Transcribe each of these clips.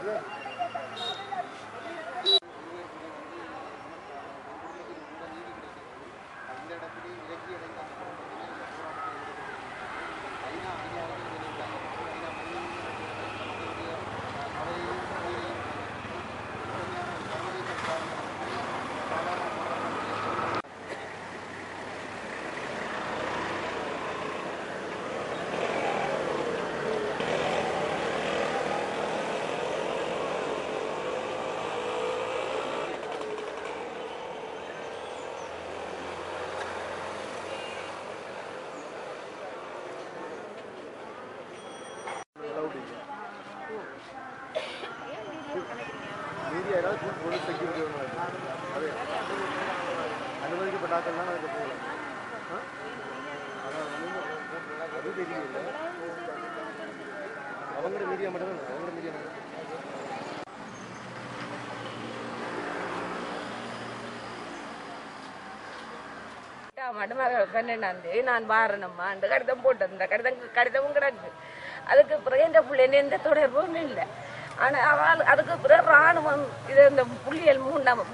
நான் வாரணம்மா அந்த கடிதம் போட்டது இந்த கடிதமும் கிடக்கு. அதுக்கு பிறகு இந்த பிள்ளைங்க எந்த தொடர்பும் இல்லை. ஆனால் அதுக்கு பிறகு ராணுவம் இது இந்த புள்ளியல்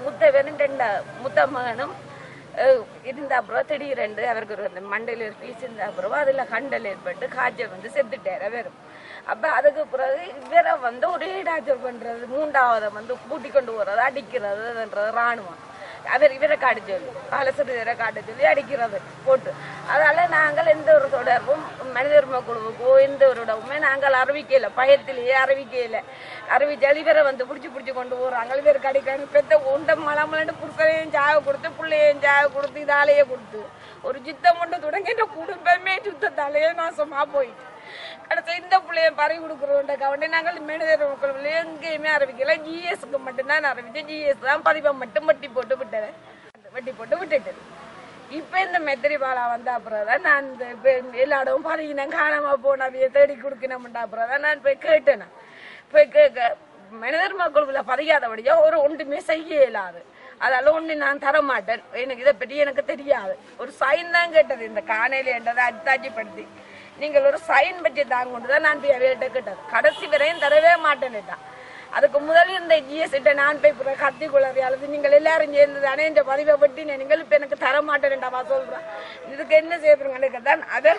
முத்த மகனும் இருந்த அப்புறம் திடீரென்று அவருக்கு மண்டையில் ஒரு பீஸ் இருந்த அப்புறம் அதில் கண்டல் ஏற்பட்டு காய்ச்சல் செத்துட்டார் வெறும். அப்போ அதுக்கு பிறகு இவரை ஒரே டார்ச்சர் பண்ணுறது, மூன்றாவதை கூட்டி கொண்டு போகிறது, அடிக்கிறதுன்றது ராணுவம். இவரை காட்ட சொல்லி ஆலோசனை காட்ட சொல்லி அடிக்கிறது போட்டு. அதனால நாங்கள் எந்த ஒரு தொடர்பும் மனித உரிமை குழுவுக்கோ எந்த ஒரு இடமுமே நாங்கள் அறிவிக்கல. பயத்திலேயே அறிவிச்சாலும் இவரை பிடிச்சி கொண்டு போறாங்க. இவருக்கு அடிக்கான பெத்த உண்ட மலமலன்னு புருஷனையும் சாக கொடுத்து பிள்ளையும் சாக கொடுத்து இதாலேயே கொடுத்து ஒரு யுத்தம் கொண்டு தொடங்கி இந்த குடும்பமே யுத்தத்தாலேயே நாசமா போயிட்டு கடைசி இந்த பிள்ளைய பறி கொடுக்குறோன்ற கவனி நாங்கள் மனிதர் மக்கள் எங்கேயுமே அறிவிக்கல. ஜிஎஸ்க்கு மட்டும்தான் அறிவிச்சு. ஜிஎஸ் தான் பதிவை மட்டும் வட்டி போட்டு விட்டுட்டு இப்ப இந்த மெத்திரி பாலா வந்த அப்புறம் தான் நான் இந்த எல்லா இடமும் பறிக்கினேன், காணாம போனவைய தேடி கொடுக்கணும்ன்ற அப்புறம் தான் நான் போய் கேட்டேன். போய் கேட்க மனிதர் மக்களுக்குள்ள பதியாதபடியா ஒன்றுமே செய்ய இயலாது. அதெல்லாம் ஒண்ணு நான் தர மாட்டேன், எனக்கு இதை பற்றி எனக்கு தெரியாது. ஒரு சைன் தான் கேட்டது இந்த காணையில என்றதை அத்தாட்சிப்படுத்தி நீங்கள் ஒரு சைன் பற்றி தாங்க கொண்டுதான் நான் போய் அவையிட்ட கேட்டது. கடைசி வரையும் தரவே மாட்டேன்னுட்டான். அதுக்கு முதல் இந்த ஜிஎஸ்கிட்ட நான் போய் கத்தி குளறி அல்லது நீங்கள் எல்லாரும் சேர்ந்து தானே இந்த பதிவை பற்றி நீங்கள் இப்ப எனக்கு தர மாட்டேன்டாவா சொல்றான். இதுக்கு என்ன செய்யறீங்க தான் அதை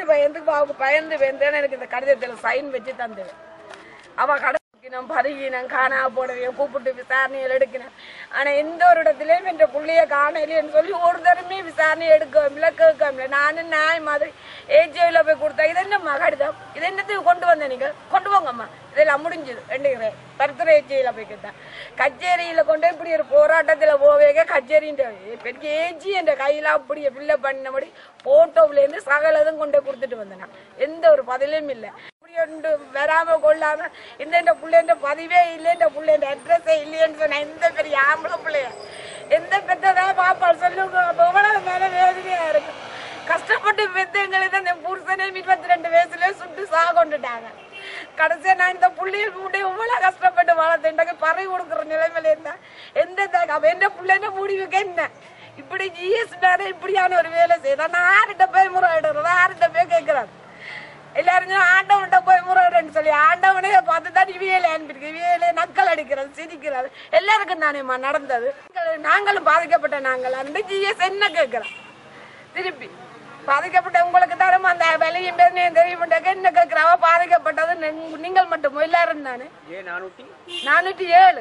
பயந்து எனக்கு இந்த கடிதத்தில் சைன் வச்சு தந்தது. அவ பருகினம் காணா போடவையும் கூப்பிட்டு விசாரணைகள் எடுக்கணும். ஆனா எந்த ஒரு இடத்துலயும் என்ற புள்ளைய காணலைன்னு சொல்லி ஒரு தரமே விசாரணை எடுக்கவில்லை கேட்கவில்லை. நானும் நாய் மாதிரி ஏஜில போய் கொடுத்தா இது என்னம்மா கடிதம், இது என்னத்துக்கு கொண்டு வந்த நீங்க கொண்டு போங்கம்மா இதெல்லாம் முடிஞ்சது ரெண்டு பருத்துறை ஏஜியில போய் கேட்டேன். கச்சேரியில கொண்டு இப்படி ஒரு போராட்டத்துல போவேக கச்சேரின்ற பெரிய ஏஜி என்ற கையில அப்படியே பிள்ளை பண்ணபடி போட்டோவுல இருந்து சகலதும் கொண்டு கொடுத்துட்டு வந்தேன். எந்த ஒரு பதிலும் இல்லை. வராம கொள்ளாம இந்த பிள்ளைன்ற பதிவே இல்லை, இந்த பிள்ளைன்ற அட்ரஸே இல்லையன்னு சொன்ன எந்த பெரிய ஆம்பளை பிள்ளைய எந்த பெத்ததான் பாப்பாள் சொல்லுங்க. எவ்வளவு மேல வேதனையா இருக்கு. கஷ்டப்பட்டு பெத்த எங்களுக்கு அந்த புருஷனே 22 வயசுல சுட்டு சாக கொண்டுட்டாங்க. கடைசியா நான் இந்த புள்ளைய இவ்வளவு கஷ்டப்பட்டு வளர்த்துட்டாங்க. பறவை கொடுக்குற நிலைமையில இருந்தா எந்த பிள்ளைன்னு முடிவுக்கு என்ன இப்படி ஜிஎஸ் இப்படியான ஒரு வேலை செய்யறா. நான் ஆறுகிட்ட போய் முறையிடுறது, ஆறுகிட்ட போய் கேட்கிறாரு. எல்லாரும் ஆண்டவன்கிட்ட போய் முறையிடன்னு சொல்லி ஆண்டவனே பார்த்துதான் இவியலை அனுப்பிருக்கு. இவியலை நக்கல் அடிக்கிறது, சிரிக்கிறது எல்லாருக்கும் தானேம்மா நடந்தது. நாங்களும் பாதிக்கப்பட்ட நாங்கள் அந்த ஜிஎஸ் என்ன கேட்கிறோம். திருப்பி பாதிக்கப்பட்ட உங்களுக்கு தரமா அந்த விலையும் பேரையும் தெரியும் என்ன கேட்கிறாவோ. பாதிக்கப்பட்டது நீங்கள் மட்டுமோ எல்லாரும் தானே. 407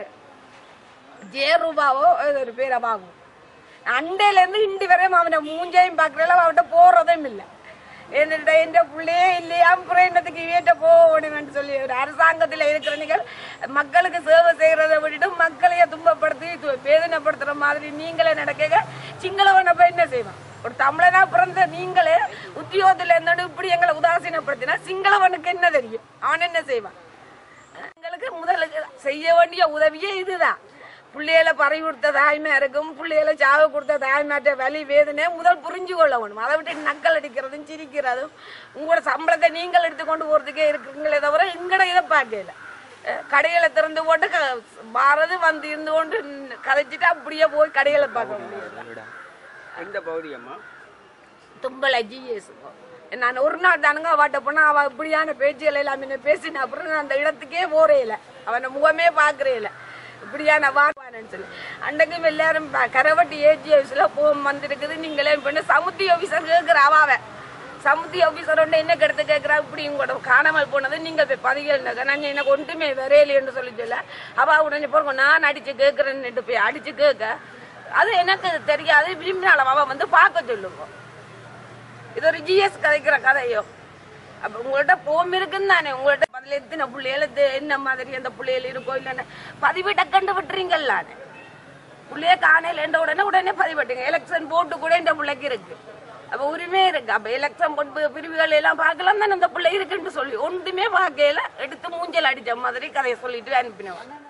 ரூபாவோ ஒரு பேரவாகும். அண்டையில இருந்து இண்டி வரையும் அவனை மூஞ்சையும் பாக்குறதுல அவன்கிட்ட போறதும் இல்லை. எந்த பிள்ளையே இல்லையா புறத்துக்கு வீட்டை போகணும்னு சொல்லி அரசாங்கத்துல இருக்கிற நீங்கள் மக்களுக்கு சேவை செய்யறதை விட்டுட்டு மக்களையே துன்பப்படுத்தி வேதனைப்படுத்துற மாதிரி நீங்களே நடக்க சிங்களவனை போய் என்ன செய்வான். ஒரு தமிழனா பிறந்த நீங்களே உத்தியோகத்துல இருந்தோடு இப்படி எங்களை உதாசீனப்படுத்தினா சிங்களவனுக்கு என்ன தெரியும், அவன் என்ன செய்வான். எங்களுக்கு முதலுக்கு செய்ய வேண்டிய உதவியே இதுதான். பிள்ளைகளை பறி கொடுத்த தாய்மையா இருக்கும், பிள்ளைகளை சாவு கொடுத்த தாய்மாற்ற வலி வேதனை முதல் புரிஞ்சு கொள்ள வேணும். அதை விட்டு நக்கல் அடிக்கிறதும் சிரிக்கிறதும் உங்களோட சம்பளத்தை நீங்கள் எடுத்துக்கொண்டு போறதுக்கே இருக்குங்களே தவிர எங்கட இதை பார்க்கல. கடைகளை திறந்து போட்டு வாரது இருந்து கொண்டு கதைச்சிட்டு அப்படியே போய் கடைகளை பார்க்க முடியாது. தும்பலை ஜிஎஸ் நான் ஒரு நாள் தானுங்க வாட்ட போனா அவ இப்படியான பேச்சுகள் எல்லாமே பேசின அப்புறம் நான் அந்த இடத்துக்கே போறேல அவனை முகமே பாக்குறேல இப்படியான வார்ப்பானு சொல்லி அன்றைக்கும் எல்லாரும் கரவட்டி ஏஜி ஆஃபீஸ்ல வந்திருக்குது நீங்களே பண்ண சமுத்தி ஆபீசர் கேட்கிற அவாவ சமுத்தி ஆபீசர் ஒன்று என்ன கெடுத்து கேட்கிறா இப்படி உங்களோட காணாமல் போனது நீங்க போய் பதிவுங்க நாங்கள் எனக்கு ஒன்றுமே வரையிலேன்னு சொல்லி சொல்ல அவ உடனே போறோம் நான் அடிச்சு கேட்கறேன்னு போய் அடிச்சு கேட்க அது எனக்கு தெரியாது விரும்பினாலும் அவ வந்து பார்க்க சொல்லுங்க இது ஒரு ஜிஎஸ் கதைக்கிற கதையோ அப்ப உங்கள்ட்ட போம் இருக்குன்னு தானே உங்கள்ட்ட பதில் எத்தனை பிள்ளைகள் என்ன மாதிரி அந்த பிள்ளைகள் இருக்கோ இல்லைன்னு பதிவிட்ட கண்டு விட்டுறீங்கல்ல பிள்ளைய காணையில் என்ற உடனே பதிவிட்டுங்க எலெக்ஷன் போட்டு கூட இந்த பிள்ளைக்கு இருக்கு அப்ப உரிமை இருக்கு அப்ப எலெக்ஷன் பிரிவுகள் எல்லாம் பார்க்கலாம் தானே அந்த பிள்ளை இருக்குன்னு சொல்லி ஒன்றுமே பார்க்கல எடுத்து மூஞ்சல் அடிச்ச மாதிரி கதையை சொல்லிட்டு அனுப்பினவன்